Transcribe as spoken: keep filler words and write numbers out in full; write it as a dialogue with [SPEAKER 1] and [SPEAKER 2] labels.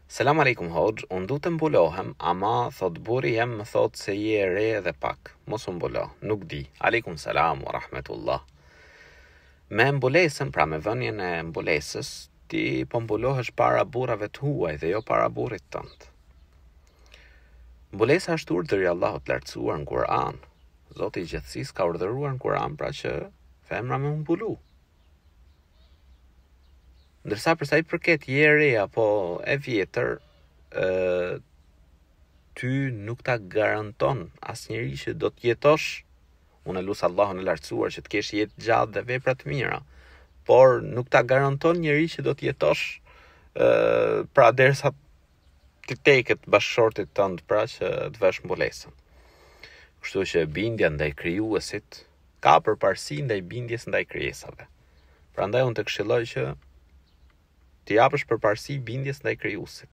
[SPEAKER 1] Selam aleikum hoxh, unë du të mbulohem, ama thot buri jem më thot se je e re dhe pak. Mos u mbulo, nuk di. Aleikum salam wa rahmetullah. Me mbulesën, pra me vënien e mbulesës, ti po mbulohesh para burrave të huaj dhe jo para burrit tënd. Mbulesa është urdhër i Allahut lartësuar në Kur'an. Zoti i gjithësisë ka urdhëruar në Kur'an pra që femra me mbulu. Ndërsa përsa i përket je e re apo e vjetër, ë ty nuk ta garanton asnjëri që do të jetosh. Unë lut Allahun e lartësuar që të kesh jetë gjatë dhe vepra të mira, por nuk ta garanton njëri që do të jetosh ë pra derisa të teket bashkëshortit tënd pra që të vesh mbulesën. Kështu që bindja ndaj krijuesit ka përparësi ndaj bindjes ndaj krijesave. Prandaj unë të këshilloj që ti japësh përparësi bindjes ndaj krijuesit.